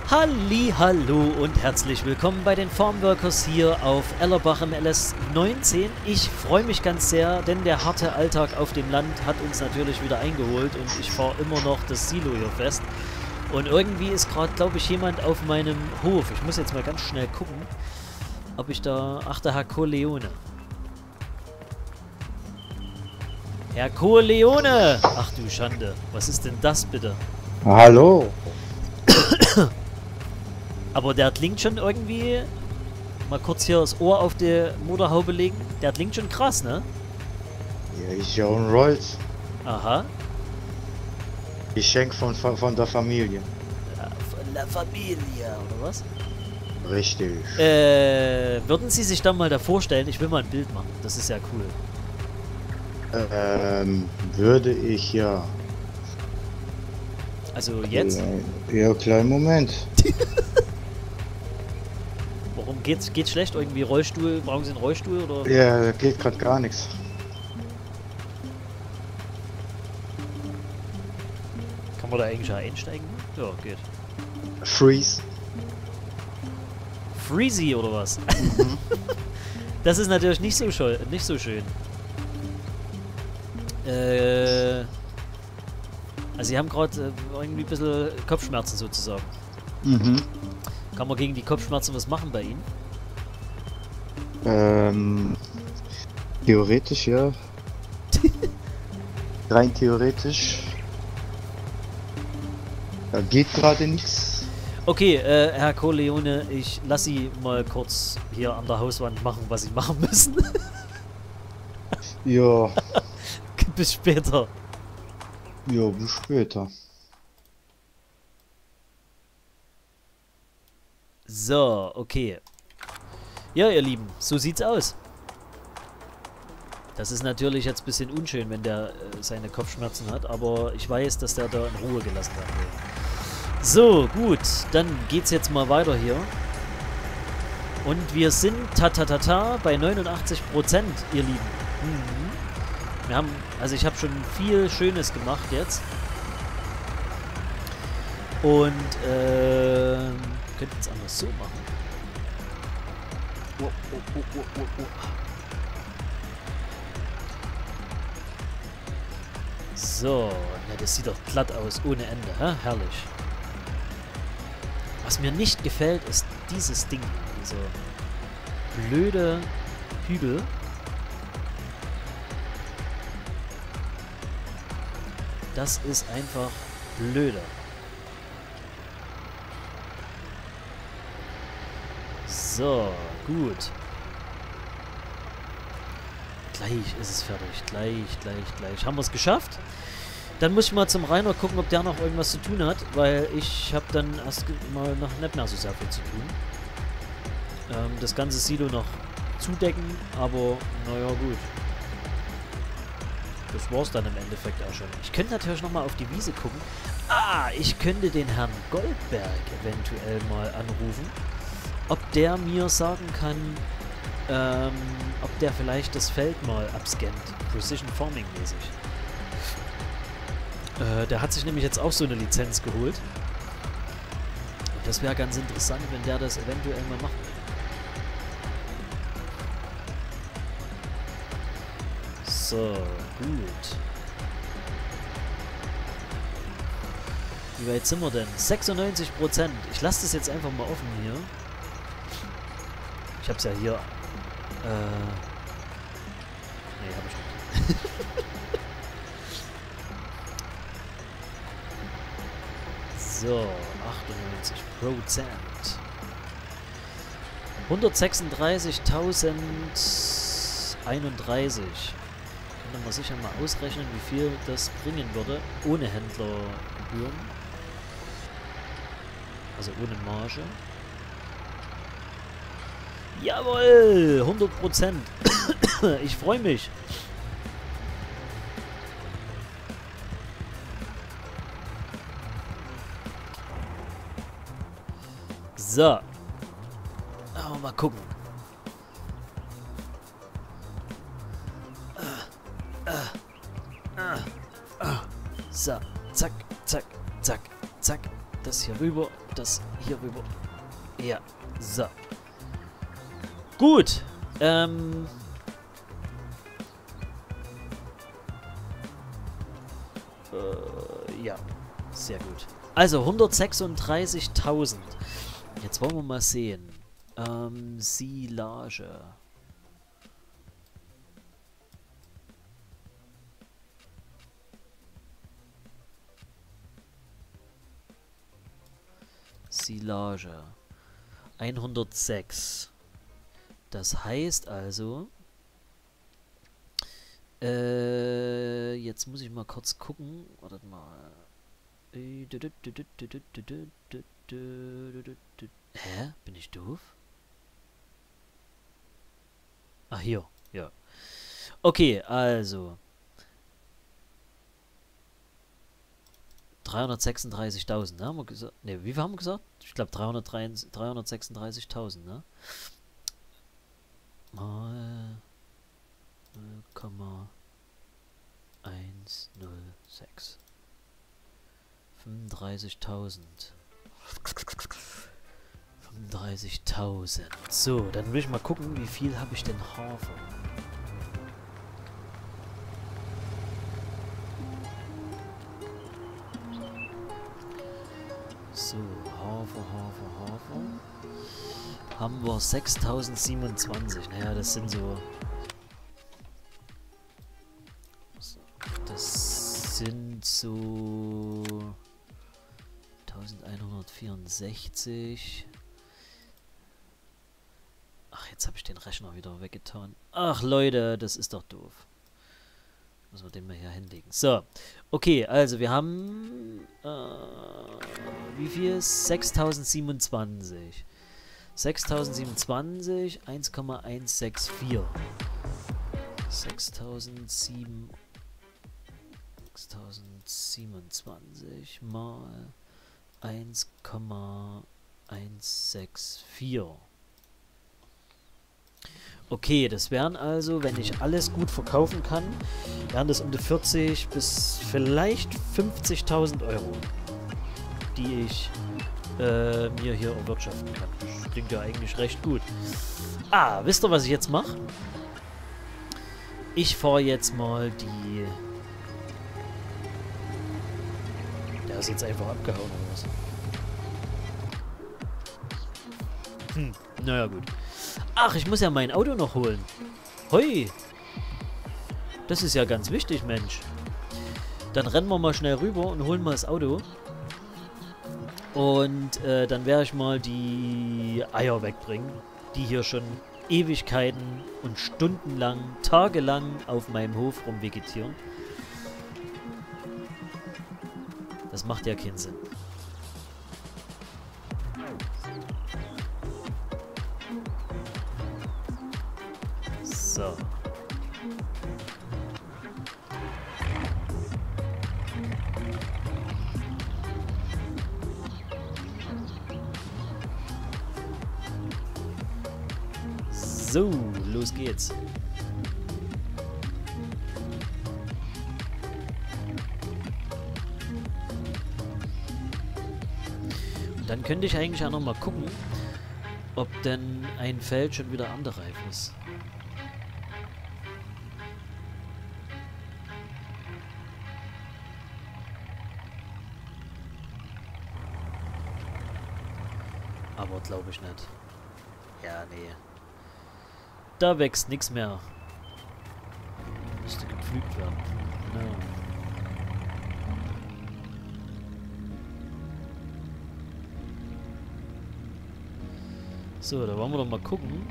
Halli, hallo und herzlich willkommen bei den Farmworkers hier auf Ellerbach im LS19. Ich freue mich ganz sehr, denn der harte Alltag auf dem Land hat uns natürlich wieder eingeholt und ich fahre immer noch das Silo hier fest. Und irgendwie ist gerade, glaube ich, jemand auf meinem Hof. Ich muss jetzt mal ganz schnell gucken, ob ich da... Ach, der Herr Corleone. Herr Corleone! Ach du Schande, was ist denn das bitte? Hallo. Aber der klingt schon irgendwie... Mal kurz hier das Ohr auf die Motorhaube legen. Der klingt schon krass, ne? Ja, ist ja ein Rolls. Aha. Geschenk von der Familie. Ja, von la Familia, oder was? Richtig. Würden Sie sich dann mal da vorstellen? Ich will mal ein Bild machen. Das ist ja cool. Würde ich ja. Also jetzt? Ja, kleinen Moment. Warum geht's schlecht? Irgendwie Rollstuhl? Brauchen Sie einen Rollstuhl oder? Ja, da geht gerade gar nichts. Kann man da eigentlich einsteigen? Ja, geht. Freeze. Freezy oder was? Das ist natürlich nicht so schön. Also Sie haben gerade irgendwie ein bisschen Kopfschmerzen sozusagen. Mhm. Kann man gegen die Kopfschmerzen was machen bei Ihnen? Theoretisch ja. Rein theoretisch. Da geht gerade nichts. Okay, Herr Corleone, ich lasse Sie mal kurz hier an der Hauswand machen, was Sie machen müssen. Ja. Bis später. Ja, bis später. So, okay. Ja, ihr Lieben, so sieht's aus. Das ist natürlich jetzt ein bisschen unschön, wenn der seine Kopfschmerzen hat, aber ich weiß, dass der da in Ruhe gelassen werden will. So, gut, dann geht's jetzt mal weiter hier. Und wir sind bei 89%, ihr Lieben. Mhm. Wir haben, also ich habe schon viel Schönes gemacht jetzt. Und, könnten es anders so machen. So, ja, das sieht doch glatt aus, ohne Ende, hä? Herrlich. Was mir nicht gefällt, ist dieses Ding, dieser blöde Hügel. Das ist einfach blöde. So, gut. Gleich ist es fertig. Gleich. Haben wir es geschafft? Dann muss ich mal zum Rainer gucken, ob der noch irgendwas zu tun hat, weil ich habe dann erst mal noch nicht mehr so sehr viel zu tun. Das ganze Silo noch zudecken, aber naja, gut. Das war's dann im Endeffekt auch schon. Ich könnte natürlich nochmal auf die Wiese gucken. Ah, ich könnte den Herrn Goldberg eventuell mal anrufen. Ob der mir sagen kann, ob der vielleicht das Feld mal abscannt. Precision Farming mäßig. Der hat sich nämlich jetzt auch so eine Lizenz geholt. Und das wäre ganz interessant, wenn der das eventuell mal macht. So, gut. Wie weit sind wir denn? 96%. Ich lasse das jetzt einfach mal offen hier. Ich hab's ja hier. Nee, hab ich nicht. So, 98%. 136.031. Können wir sicher mal ausrechnen, wie viel das bringen würde, ohne Händlergebühren. Also ohne Marge. Jawohl! 100%! Ich freue mich! So. Aber mal gucken. So. Zack, zack, zack, zack. das hier rüber, das hier rüber. Ja, so. Gut. Ja, sehr gut. Also 136.000. Jetzt wollen wir mal sehen. Silage. Silage. 106. Das heißt also... jetzt muss ich mal kurz gucken. Wartet mal. Hä? Bin ich doof? Ach, hier. Ja. Okay, also. 336.000, ne? Haben wir gesagt? Ne, wie viel haben wir gesagt? Ich glaube 336.000, ne? Mal 0,106. 35.000. 35.000. So, dann will ich mal gucken, wie viel habe ich denn Hafer? So, Hafer. Haben wir 6.027. Naja, das sind so... Das sind so... 1164. Ach, jetzt habe ich den Rechner wieder weggetan. Ach, Leute, das ist doch doof. Müssen wir den mal hier hinlegen. So, okay, also wir haben... wie viel? 6.027. 6.027, 1,164. 6.027 mal 1,164. Okay, das wären also, wenn ich alles gut verkaufen kann, wären das um die 40 bis vielleicht 50.000 Euro, die ich mir hier erwirtschaften kann. Das klingt ja eigentlich recht gut. Ah, wisst ihr, was ich jetzt mache? Ich fahre jetzt mal die... Der ist jetzt einfach abgehauen oder was? Naja, gut. Ach, ich muss ja mein Auto noch holen. Hui. Das ist ja ganz wichtig, Mensch. Dann rennen wir mal schnell rüber und holen mal das Auto. Und dann werde ich mal die Eier wegbringen, die hier schon Ewigkeiten und stundenlang, tagelang auf meinem Hof rumvegetieren. Das macht ja keinen Sinn. So. So, los geht's. Und dann könnte ich eigentlich auch noch mal gucken, ob denn ein Feld schon wieder erntereif ist. Aber glaube ich nicht. Ja, nee. Da wächst nichts mehr. Müsste gepflügt werden. Genau. So, da wollen wir doch mal gucken.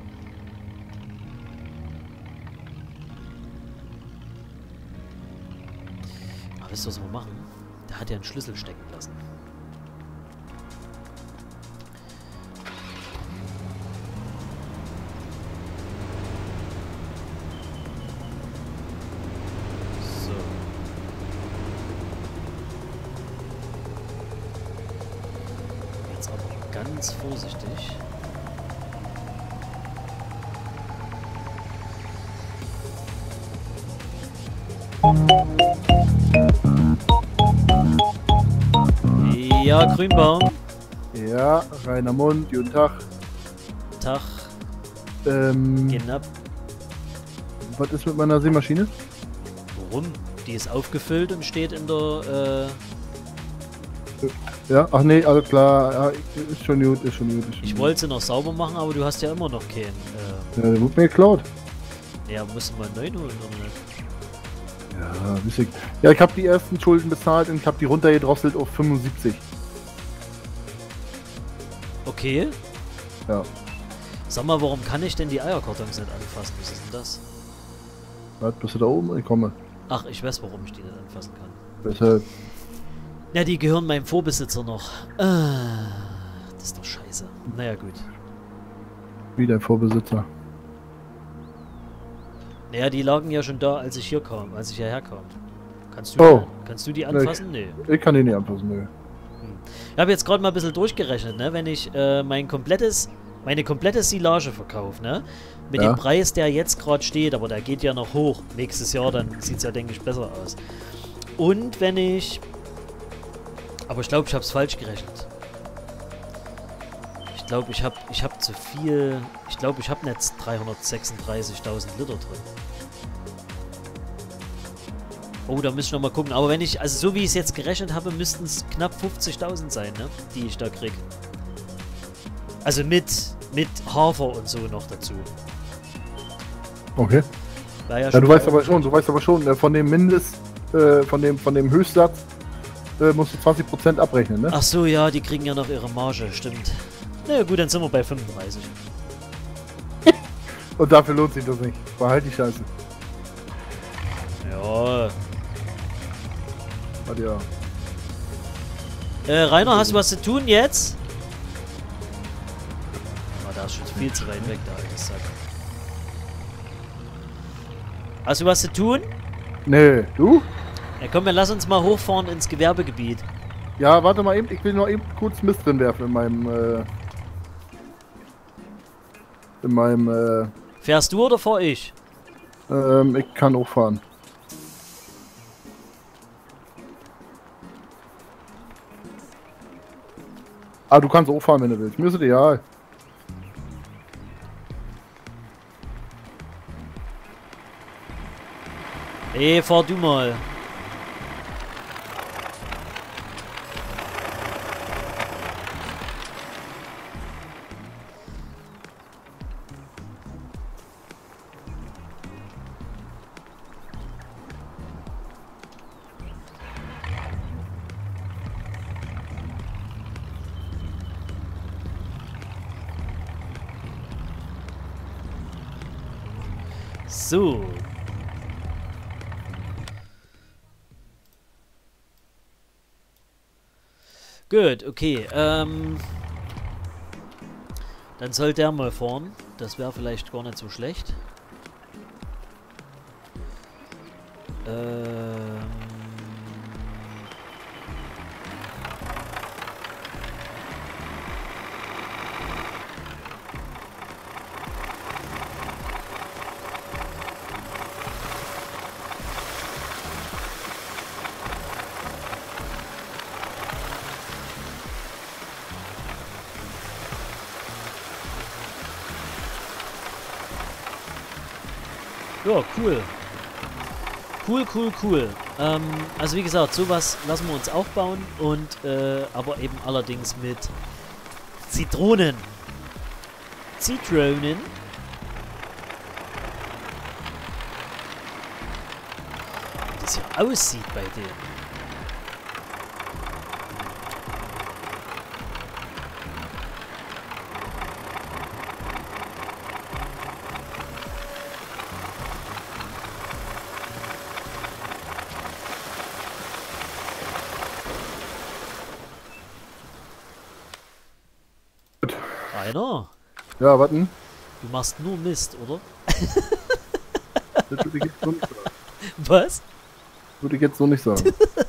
Aber wisst ihr, was wir machen? Der hat ja einen Schlüssel stecken lassen. Ganz vorsichtig. Ja, Grünbaum. Ja, reiner Mund, guten Tag. Tag. Genau. Was ist mit meiner Seemaschine? Warum? Die ist aufgefüllt und steht in der, Ja, ach nee, alles klar. Ja, ist schon gut, ist schon gut. ich wollte sie noch sauber machen, aber du hast ja immer noch keinen. Ja, der wurde mir geklaut. Ja, musst du mal einen neuen holen, oder nicht? Ja, witzig. Ja, ich habe die ersten Schulden bezahlt und ich habe die runtergedrosselt auf 75. Okay. Ja. Sag mal, warum kann ich denn die Eierkartons nicht anfassen? Was ist denn das? Was, bist du da oben? Ich komme. Ach, ich weiß, warum ich die nicht anfassen kann. Deshalb. Ja, die gehören meinem Vorbesitzer noch. Das ist doch scheiße. Naja, gut. Wie dein Vorbesitzer. Naja, die lagen ja schon da, als ich hier kam, als ich hierher kam. Kannst du die anfassen? Nee. Ich kann die nicht anfassen, nö. Ich habe jetzt gerade mal ein bisschen durchgerechnet, ne? Wenn ich meine komplette Silage verkaufe, ne? Mit Ja. dem Preis, der jetzt gerade steht, aber der geht ja noch hoch. Nächstes Jahr, dann sieht es ja, denke ich, besser aus. Und wenn ich... Aber ich glaube, ich habe es falsch gerechnet. Ich glaube, ich hab zu viel... Ich glaube, ich habe nicht 336.000 Liter drin. Oh, da müsste ich nochmal gucken. Aber wenn ich... Also so wie ich es jetzt gerechnet habe, müssten es knapp 50.000 sein, ne? Die ich da krieg. Also mit Hafer und so noch dazu. Okay. War ja Ja, schon du weißt aber schon, von dem von dem Höchstsatz musst du 20% abrechnen, ne? Ach so, ja, die kriegen ja noch ihre Marge, stimmt. Na gut, dann sind wir bei 35. Und dafür lohnt sich das nicht. Behalt die Scheiße. Ja. Warte, ja. Rainer, hast du was zu tun jetzt? Ah, da ist schon viel zu weit weg, der alte Sack. Hast du was zu tun? Nee, du? Ja komm, lass uns mal hochfahren ins Gewerbegebiet. Ja, warte mal eben, ich will noch eben kurz Mist drin werfen in meinem, Fährst du oder fahr ich? ich kann auch fahren. Ah, du kannst auch fahren, wenn du willst. Mir ist es egal. Ey, fahr du mal. So. Gut, okay. Dann soll der mal fahren. Das wäre vielleicht gar nicht so schlecht. Ja, cool. Cool. Also wie gesagt, sowas lassen wir uns aufbauen und aber eben allerdings mit Zitronen. Zitronen. Wie das hier aussieht bei denen. Rainer, Ja, warten. du machst nur Mist, oder? Das würde ich jetzt so nicht sagen. Was? Würde ich jetzt so nicht sagen.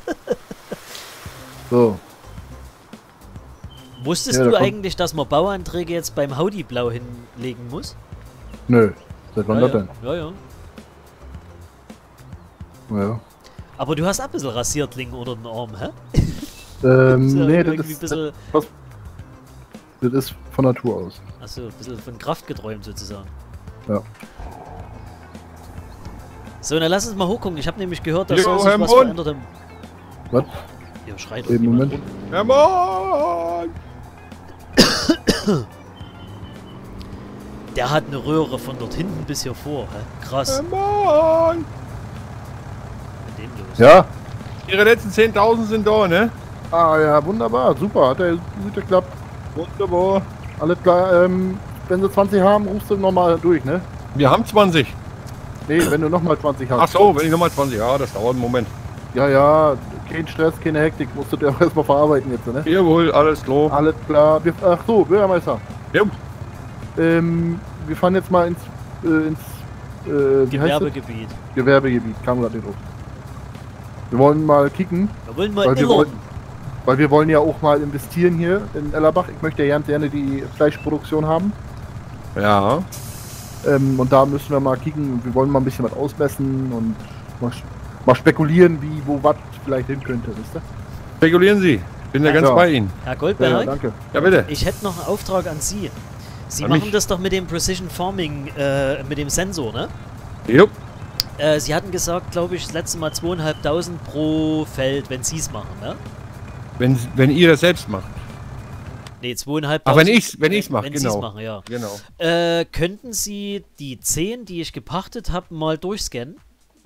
So. Wusstest Ja, du da kommt- eigentlich, dass man Bauanträge jetzt beim Haudi Blau hinlegen muss? Nö. Seit wann Ja, das denn? ja. Ja. Aber du hast ein bisschen Rasiertling unter den Arm, hä? Ist ja Nee, irgendwie das ein ist, bisschen, das ist von Natur aus. achso, ein bisschen von Kraft geträumt sozusagen. Ja. So, dann lass uns mal hochgucken. Ich habe nämlich gehört, dass Jo, soll sich was Hermann! verändert haben. Was? Hier schreit Eben, irgendjemand Moment. rum. Hermann! Der hat eine Röhre von dort hinten bis hier vor. Hä? Krass. Hermann! Was ist denn los? Ja? Ihre letzten 10.000 sind da, ne? Ah ja, wunderbar, super, hat ja gut geklappt. Wunderbar. Alles klar, wenn sie 20 haben, rufst du nochmal durch, ne? Wir haben 20. Nee, wenn du nochmal 20 hast. Ach so, wenn ich nochmal 20. Ja, das dauert einen Moment. Ja, ja, kein Stress, keine Hektik, musst du dir auch erstmal verarbeiten jetzt, ne? Jawohl, alles klar. Alles klar, ach so, Bürgermeister. Ja. Wir fahren jetzt mal ins wie heißt das? Gewerbegebiet. Gewerbegebiet, kam gerade nicht drauf. Wir wollen mal kicken, Wir wollen mal weil wir Illern. wollen, weil wir wollen ja auch mal investieren hier in Ellerbach. Ich möchte ja ganz gerne die Fleischproduktion haben. Ja. Und da müssen wir mal kicken. Wir wollen mal ein bisschen was ausmessen und mal spekulieren, wie, wo, was vielleicht hin könnte, wisst ihr? Spekulieren Sie. Bin ja ganz Ja. bei Ihnen. Herr Ja, Goldberg, danke. Ja, bitte. ich hätte noch einen Auftrag an Sie. Sie An machen mich? das doch mit dem Precision Farming, mit dem Sensor, ne? Jupp. Sie hatten gesagt, glaube ich, das letzte Mal 2.500 pro Feld, wenn Sie es machen, ne? Wenn ihr das selbst macht. Ne, 2.500. Ach, wenn ich's mache, Wenn Sie es genau. machen, ja. Genau. Könnten Sie die 10, die ich gepachtet habe, mal durchscannen?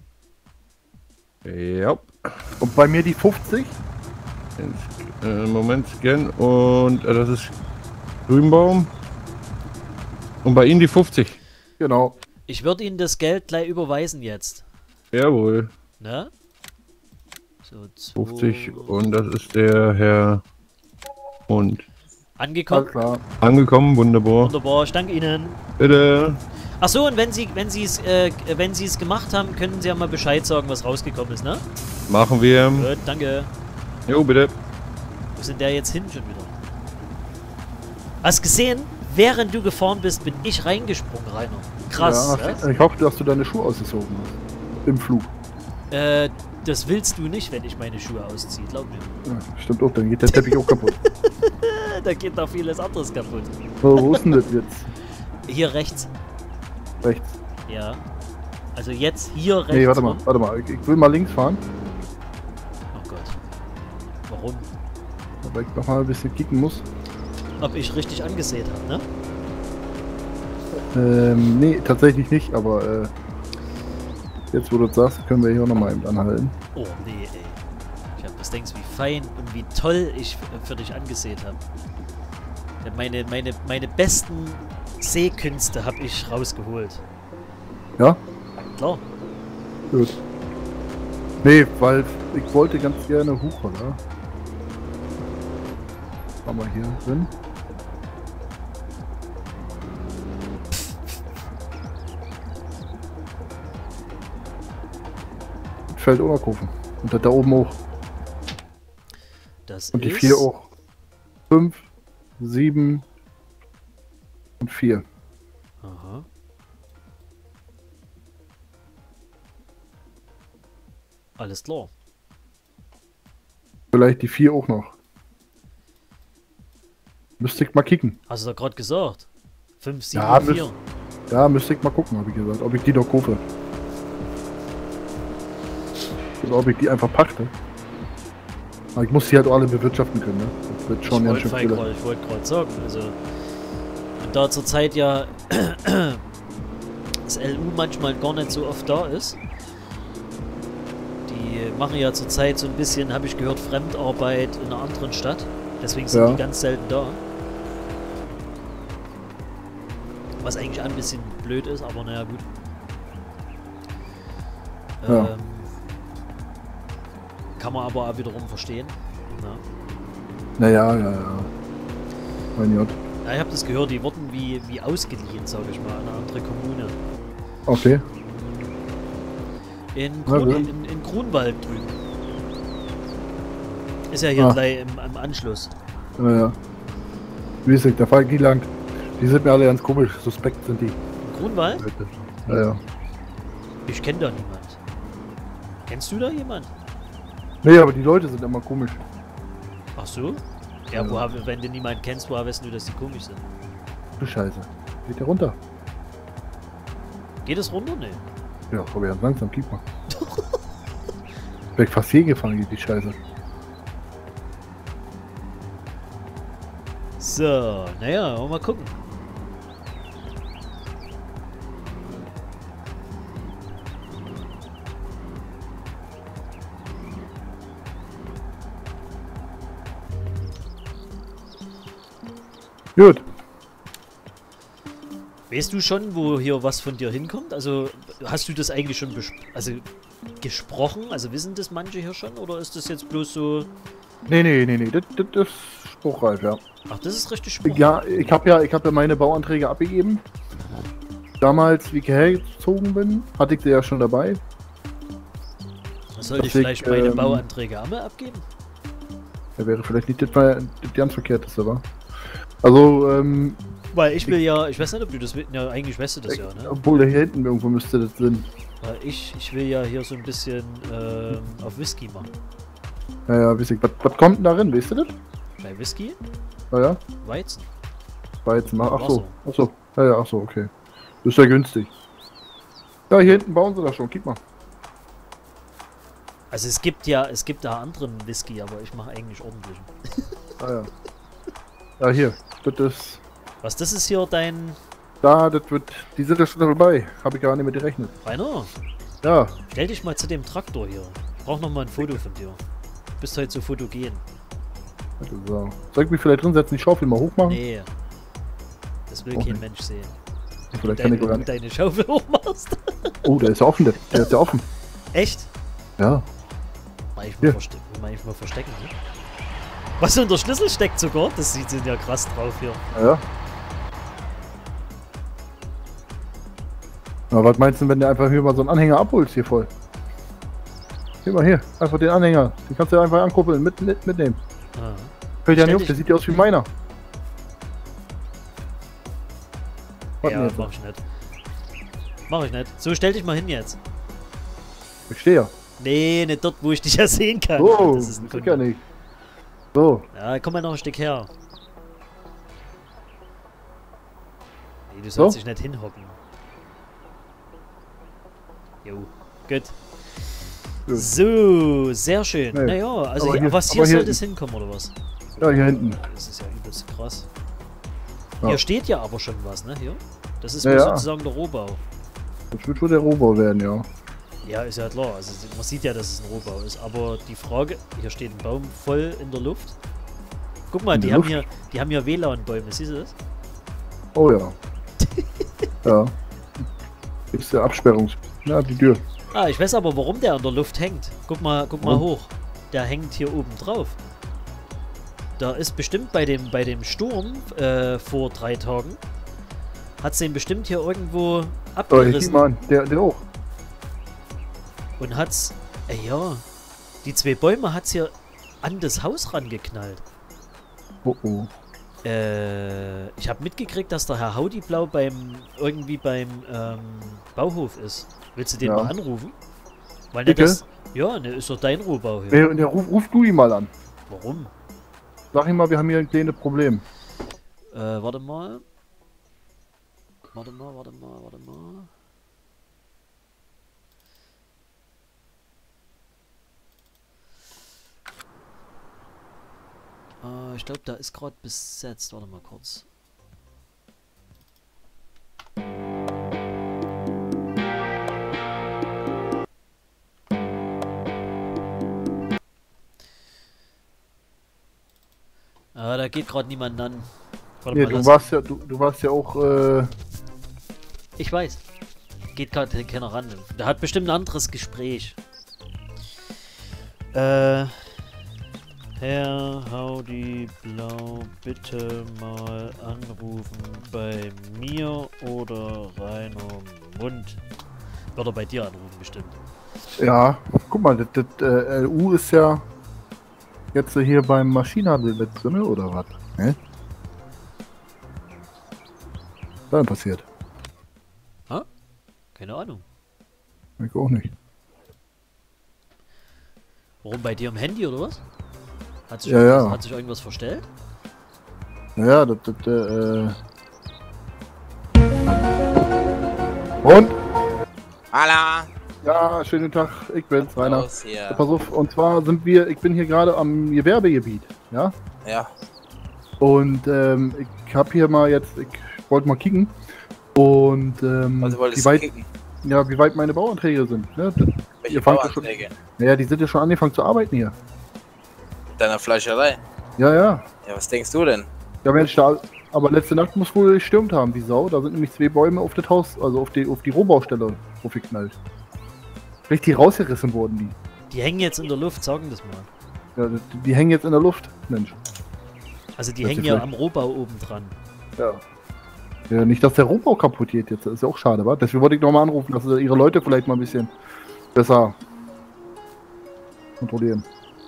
Ja. Und bei mir die 50? Moment, scan. Und das ist Grünbaum. Und bei Ihnen die 50. Genau. Ich würde Ihnen das Geld gleich überweisen jetzt. Jawohl. Ne? So, 50. Und das ist der Herr. Und angekommen. Alles klar. angekommen, wunderbar. Wunderbar, ich danke Ihnen. Bitte. Ach so, und wenn Sie es gemacht haben, können Sie ja mal Bescheid sagen, was rausgekommen ist, ne? Machen wir. Gut, danke. Jo, bitte. Wo sind der jetzt hin schon wieder? Hast gesehen? Während du gefahren bist, bin ich reingesprungen, Rainer. Krass, Ja, ich hoffe, dass du deine Schuhe ausgezogen hast. Im Flug. Das willst du nicht, wenn ich meine Schuhe ausziehe, glaub mir. Ja, stimmt auch, dann geht der Teppich auch kaputt. Da geht noch vieles anderes kaputt. Wo ist denn das jetzt? Hier rechts. Rechts. Ja. Also jetzt hier rechts. Nee, rum. warte mal. Ich will mal links fahren, Oh Gott. Warum? weil ich noch mal ein bisschen kicken muss. Ob ich richtig angesehen habe, ne? Nee, tatsächlich nicht, aber jetzt wo du das sagst, können wir hier auch noch mal eben anhalten. Oh nee, ey. Ich hab das denkst, wie fein und wie toll ich für dich angesehen habe. Meine besten Seekünste habe ich rausgeholt. Ja? Klar. Gut. Nee, weil ich wollte ganz gerne Hochroller. Haben wir hier drin. Feld Oberkofen. Und das da oben hoch. Das Und die ist 4 auch. 5, 7 und 4. Aha. Alles klar. Vielleicht die 4 auch noch. Müsste ich mal kicken. Hast du da gerade gesagt? 5, 7, Ja, 4. Ja, müsste ich mal gucken, habe ich gesagt. Ob ich die noch kaufe. Oder ob ich die einfach pachte. Aber ich muss die halt auch alle bewirtschaften können, ne? Das wird schon ganz schön viel. Ich wollte gerade sagen, also und da zur Zeit ja das LU manchmal gar nicht so oft da ist. Die machen ja zur Zeit so ein bisschen, habe ich gehört, Fremdarbeit in einer anderen Stadt. Deswegen sind Ja. die ganz selten da. Was eigentlich ein bisschen blöd ist, aber naja, gut. Ja. Kann man aber auch wiederum verstehen. Ja. Naja, ja. Mein Gott. Ja, ich habe das gehört, die wurden wie ausgeliehen, sage ich mal, an eine andere Kommune. Okay. In, Na, in Grunwald drüben. Ist ja hier Ah. gleich im Anschluss. Ja. Wie ist es? Da fahr ich nie lang. Die sind mir alle ganz komisch. Suspekt sind die. In Grunwald? Ja. Ich kenne da niemand. Kennst du da jemand? Nee, aber die Leute sind immer komisch. Ach so? Ja, wenn du niemanden kennst, woher weißt du, dass die komisch sind? Du Scheiße. Geht der runter? Geht es runter? Nee. Ja, aber ganz langsam, gib mal. Weg fast hier gefangen, die Scheiße. So, naja, mal gucken. Gut. Weißt du schon, wo hier was von dir hinkommt? Also, hast du das eigentlich schon gesprochen? Also, wissen das manche hier schon? Oder ist das jetzt bloß so... Nee. Das ist spruchreif, ja. Ach, das ist richtig spruchreif. Ja, ich hab ja meine Bauanträge abgegeben. Damals, wie ich hergezogen bin, hatte ich sie ja schon dabei. Sollte ich vielleicht meine Bauanträge einmal abgeben? Ja, wäre vielleicht nicht das ganz verkehrteste, wa? Also, Weil ich will ja, ich weiß nicht, ob du das, ja, eigentlich weißt du das ja, ne? obwohl da hier hinten irgendwo müsste das sein. Weil ich will ja hier so ein bisschen auf Whisky machen. Ja, weiß ich. Was kommt denn darin, weißt du das? Bei Whisky? Ja, Weizen. Weizen, ach so. Wasser. Ach so. Ja, ach so, okay. Das ist ja günstig. Ja, hier hinten bauen sie das schon, gib mal. Also es gibt da anderen Whisky, aber ich mache eigentlich ordentlichen. Ah ja. Ja, hier. Das ist. Was, das ist hier dein... Da, die sind ja schon dabei. Habe ich gar nicht mit gerechnet. Rainer, Ja. stell dich mal zu dem Traktor hier. Ich brauche noch mal ein Foto von dir. Du bist heute so fotogen. So. Soll ich mich vielleicht drin setzen, die Schaufel mal hochmachen? Nee. Das will Auch kein nicht. Mensch sehen. Vielleicht kann ich gar Wenn du nicht. deine Schaufel hochmachst. Oh, der ist ja offen, der ist ja offen. Echt? Ja. Manchmal, Ja. manchmal verstecken, ne? Was unter Schlüssel steckt sogar? Das sieht ja krass drauf hier. Ja. Na, was meinst du, wenn du einfach hier mal so einen Anhänger abholst hier voll? Hier mal hier, einfach den Anhänger. Den kannst du einfach ankuppeln, mitnehmen. Ah. Fällt ja Stell nicht auf, dich- der sieht ja aus wie meiner. Was denn Ja, jetzt? mach ich nicht. Mach ich nicht. So, stell dich mal hin jetzt. Ich stehe ja. Nee, nicht dort, wo ich dich ja sehen kann. Oh, Das ist ein das Kunde. ja nicht. So, Ja, komm mal noch ein Stück her. Nee, du So? sollst dich nicht hinhocken. Jo, gut. Gut. So, sehr schön. Nee. Naja, also Aber hier, hier- was hier aber hier- soll das hinkommen, oder was? ja, hier hinten. Das ist ja übelst krass. Ja. Hier steht ja aber schon was, ne? Hier. Das ist Ja, bloß ja. sozusagen der Rohbau. Das wird wohl der Rohbau werden, ja. Ja, ist ja klar. Also man sieht ja, dass es ein Rohbau ist. Aber die Frage, hier steht ein Baum voll in der Luft. Guck mal, In die der haben, Luft? die haben hier WLAN-Bäume, siehst du das? Oh ja. Ja. Ist der Absperrungs... Ja, die Tür. Ah, ich weiß aber, warum der in der Luft hängt. Guck mal hoch. Der hängt hier oben drauf. Da ist bestimmt bei dem Sturm vor 3 Tagen, hat's den bestimmt hier irgendwo Oh, hier, guck abgerissen mal an. Der auch. und hat's, ja, die 2 Bäume hat's hier an das Haus rangeknallt. Oh oh. Ich habe mitgekriegt, dass der Herr Haudiblau irgendwie beim Bauhof ist. Willst du den Ja. mal anrufen? Weil ne, Bitte? ja, ne, ist doch dein Rohbau hier. Ruf du ihn mal an. Warum? Sag ihm mal, wir haben hier ein kleines Problem. Warte mal. Warte mal. Ich glaube, da ist gerade besetzt. Warte mal kurz. Da geht gerade niemand an. Warte Nee, mal, du lass- warst ja auch, Ich weiß. Geht gerade keiner ran. Der hat bestimmt ein anderes Gespräch. Herr Haudiblau, bitte mal anrufen bei mir oder Rainer Mund. Wird er bei dir anrufen, bestimmt. ja, guck mal, das LU ist ja jetzt hier beim Maschinenhandel mit drin, oder was? Hä? Was dann passiert? Keine Ahnung. Ich auch nicht. Warum bei dir am Handy oder was? Hat sich, Ja, irgendwas, ja. hat sich irgendwas verstellt? Ja, Und? Hallo! Ja, schönen Tag, ich bin's, Rainer. Los hier. Ja, pass auf, und zwar ich bin hier gerade am Gewerbegebiet, ja? Ja. Und ich habe hier mal jetzt, ich wollte mal kicken. Und Also wolltest wie du weit, kicken? ja, wie weit meine Bauanträge sind. Ne? Welche Ihr fangt ja schon, Bauanträge? naja, die sind ja schon angefangen zu arbeiten hier. Mit deiner Fleischerei? Ja, ja. Ja, was denkst du denn? Ja, Mensch, aber letzte Nacht muss wohl gestürmt haben, wie Sau. Da sind nämlich 2 Bäume auf das Haus, also auf die Rohbaustelle aufgeknallt. Richtig rausgerissen wurden die. Die hängen jetzt in der Luft, sagen das mal. Ja, die hängen jetzt in der Luft, Mensch. Also die Hört hängen sich ja vielleicht- am Rohbau oben dran. Ja. Ja, nicht, dass der Rohbau kaputt geht jetzt. Das ist ja auch schade, wa? Deswegen wollte ich nochmal anrufen, dass sie ihre Leute vielleicht mal ein bisschen besser kontrollieren.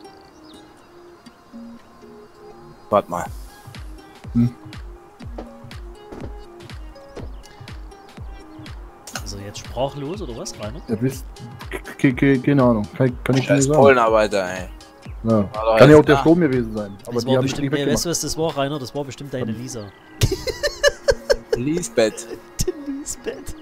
Warte mal. Also jetzt sprachlos oder was, Rainer? Ja, wisst, keine Ahnung. Kann ich nicht Scheiß sagen. Polenarbeiter, ey. Ja. War doch Kann ja auch jetzt der da. Strom gewesen sein. Aber Das die war haben bestimmt, nicht weißt weggemacht. du, was das war, Rainer? Das war bestimmt deine Lisa. Lisbeth. Lisbeth.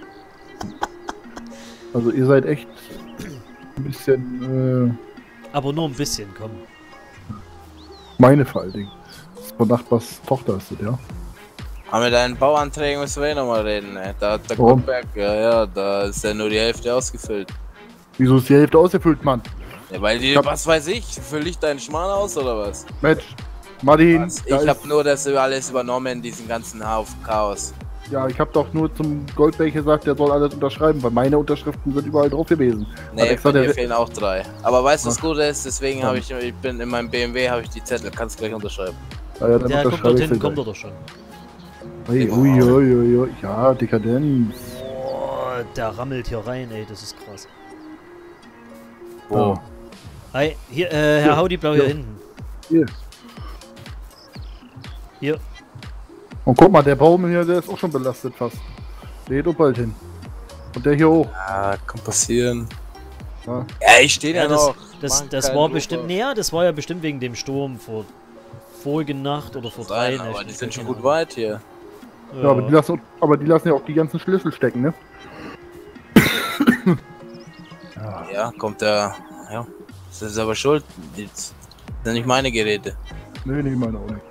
Also ihr seid echt ein bisschen Aber nur ein bisschen, komm. meine vor allen Dingen. Das ist von Nachbars Tochter ist das, ja. Aber mit deinen Bauanträgen müssen wir eh nochmal reden, ey. Da hat der Warum? Grundberg, ja, da ist ja nur die Hälfte ausgefüllt. Wieso ist die Hälfte ausgefüllt, Mann? Ja, weil die, hab- was weiß ich, fülle ich deinen Schmarrn aus oder was? Mensch, Martin, Was? da Ich ist- hab nur das alles übernommen, diesen ganzen Haufen Chaos. ja, ich habe doch nur zum Goldberg gesagt, der soll alles unterschreiben, weil meine Unterschriften sind überall drauf gewesen. Hat Nee, extra von mir der- fehlen auch 3. Aber weißt du, was Ach. gut ist? Deswegen Ja. habe ich bin in meinem BMW habe ich die Zettel, kannst gleich unterschreiben. Ja, ja, dann Der kommt unterschreibe ich dorthin, sie kommt gleich. er doch schon. Ui, ja, Dekadenz. Oh, der rammelt hier rein, ey, das ist krass. Oh. Hi, hier, Herr Hier, Haudiblau hier hier. hinten. Hier. Hier. Und guck mal, der Baum hier, der ist auch schon belastet fast. Der geht auch bald hin. Und der hier auch. Ja, kann passieren. Ja. Ja, ich stehe ja, Ja, das, noch. das, Mach das keinen war Druck bestimmt, auf. näher, das war ja bestimmt wegen dem Sturm vorige Nacht oder vor 3 Sein, Nächten. aber die sind schon keine gut weit hier. Ahnung. Ja, aber die lassen ja auch die ganzen Schlüssel stecken, ne? Ja, kommt der. Ja, das ist aber schuld. Das sind nicht meine Geräte. Nee, ich meine auch nicht.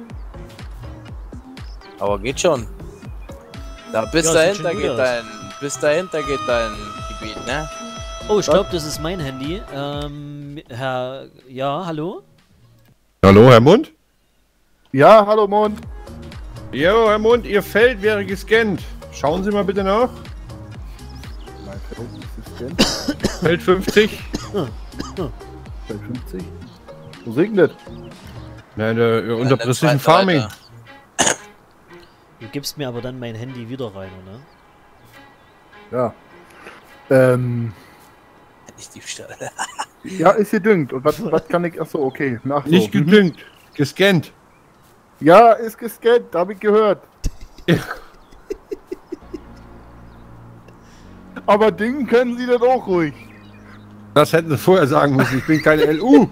Aber geht schon. Da bis Ja, sieht dahinter schon gut geht aus. dein Gebiet, ne? Oh, ich glaube, das ist mein Handy. Herr, ja, hallo? Hallo, Herr Mund? Ja, hallo Mond. Jo, Herr Mund, Ihr Feld wäre gescannt. Schauen Sie mal bitte nach. Mein Feld Feld 50. 50. Wo segnet? Nein, unter In der Precision zweiten Farming. Seite. Du gibst mir aber dann mein Handy wieder rein, ne? Ja. Nicht Diebstahl. Ja, ist gedüngt. Und was kann ich. Achso, okay. Ach so. Nicht gedüngt, gescannt. Ja, ist gescannt, hab ich gehört. Aber dingen können Sie das auch ruhig. Das hätten Sie vorher sagen müssen. Ich bin keine LU.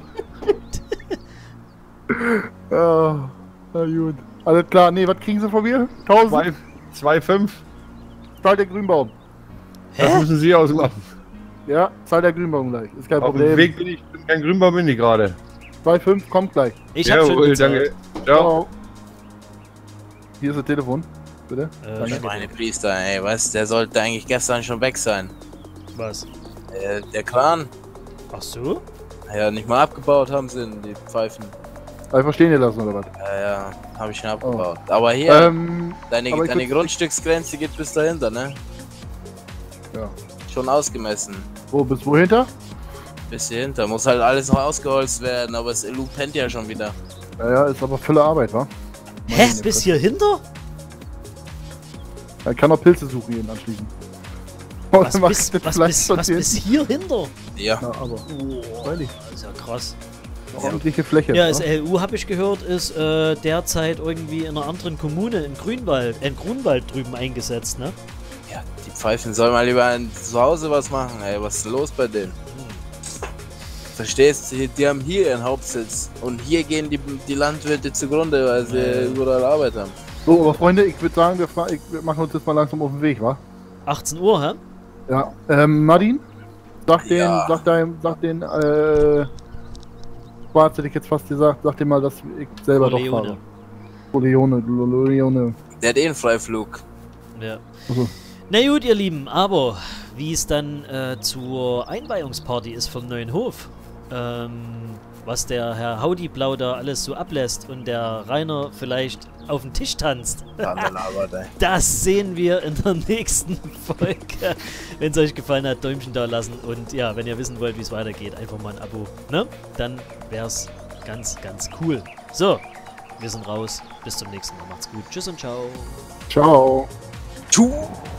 Ja, na gut. Alles klar, nee, was kriegen Sie von mir? 1000? 2,5. Zahlt der Grünbaum. Das Hä? müssen Sie ausmachen. Ja, zahlt der Grünbaum gleich. Ist kein Auf dem Problem. Weg bin ich. Bin kein Grünbaum bin ich gerade. 2,5 kommt gleich. Ich hab schon Jawohl, bezahlt. danke. Ja. Ciao. Hier ist das Telefon. Bitte. Danke. Meine Priester, ey, was? Der sollte eigentlich gestern schon weg sein. Was? Der Kran. Ach so? Ja, nicht mal abgebaut haben sie die Pfeifen. Einfach stehen gelassen oder was? Ja, habe ich schon abgebaut. Aber hier, aber ich deine würd- Grundstücksgrenze geht bis dahinter, ne? Ja. Schon ausgemessen. Wo, bis wo hinter? Bis hier hinter. Muss halt alles noch ausgeholzt werden, aber das LU pennt ja schon wieder. Ja, ist aber volle Arbeit, wa? Hä? Bis hier hinter? Er kann auch Pilze suchen jeden anschließend. Oh, Was dann mach bis, ich das was, vielleicht bis, von was hier bis hinten. hier hinter? Ja. Ja, aber Boah, Freilich. das ist ja krass. ordentliche Fläche. Ja, wa? das LU, habe ich gehört, ist derzeit irgendwie in einer anderen Kommune in Grünwald drüben eingesetzt, ne? Ja, die Pfeifen sollen mal lieber zu Hause was machen, ey. Was ist denn los bei denen? Verstehst du? Die haben hier ihren Hauptsitz. Und hier gehen die Landwirte zugrunde, weil sie überall Arbeit haben. So, aber Freunde, ich würde sagen, wir machen uns jetzt mal langsam auf den Weg, wa? 18 Uhr, hä? Ja. Nadine? Sag Ja. den, Schwarz hätte ich jetzt fast gesagt, sag dir mal, dass ich selber doch fahre. Leone. Der hat eh einen Freiflug. Ja. Also. Na gut, ihr Lieben, aber wie es dann zur Einweihungsparty ist vom neuen Hof, was der Herr Haudiblau da alles so ablässt und der Rainer vielleicht auf den Tisch tanzt, das sehen wir in der nächsten Folge. Wenn es euch gefallen hat, Däumchen da lassen und ja, wenn ihr wissen wollt, wie es weitergeht, einfach mal ein Abo, ne? Dann wäre es ganz, ganz cool. So, wir sind raus. Bis zum nächsten Mal. Macht's gut. Tschüss und ciao. Ciao. Tschuh.